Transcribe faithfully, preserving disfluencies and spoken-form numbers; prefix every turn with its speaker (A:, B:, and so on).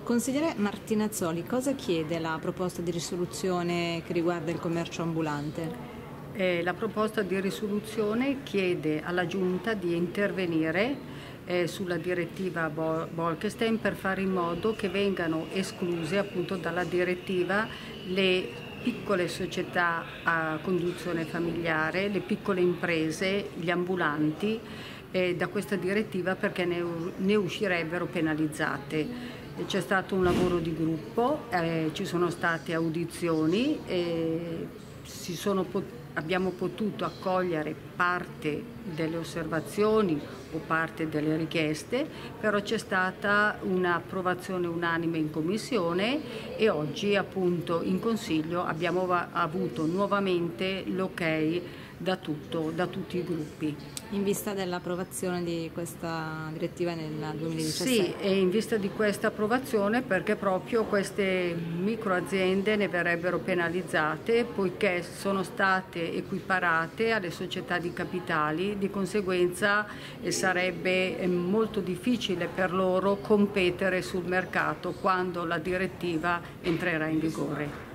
A: Consigliere Martinazzoli, cosa chiede la proposta di risoluzione che riguarda il commercio ambulante?
B: Eh, la proposta di risoluzione chiede alla Giunta di intervenire eh, sulla direttiva Bol Bolkestein per fare in modo che vengano escluse appunto dalla direttiva le piccole società a conduzione familiare, le piccole imprese, gli ambulanti eh, da questa direttiva, perché ne, ne uscirebbero penalizzate. C'è stato un lavoro di gruppo, eh, ci sono state audizioni, e si sono pot- abbiamo potuto accogliere parte delle osservazioni o parte delle richieste, però c'è stata un'approvazione unanime in Commissione e oggi appunto in Consiglio abbiamo avuto nuovamente l'ok da, tutto, da tutti i gruppi.
A: In vista dell'approvazione di questa direttiva nel duemiladiciassette?
B: Sì, e in vista di questa approvazione, perché proprio queste microaziende ne verrebbero penalizzate poiché sono state equiparate alle società di capitali, di conseguenza eh, sarebbe eh, molto difficile per loro competere sul mercato quando la direttiva entrerà in vigore.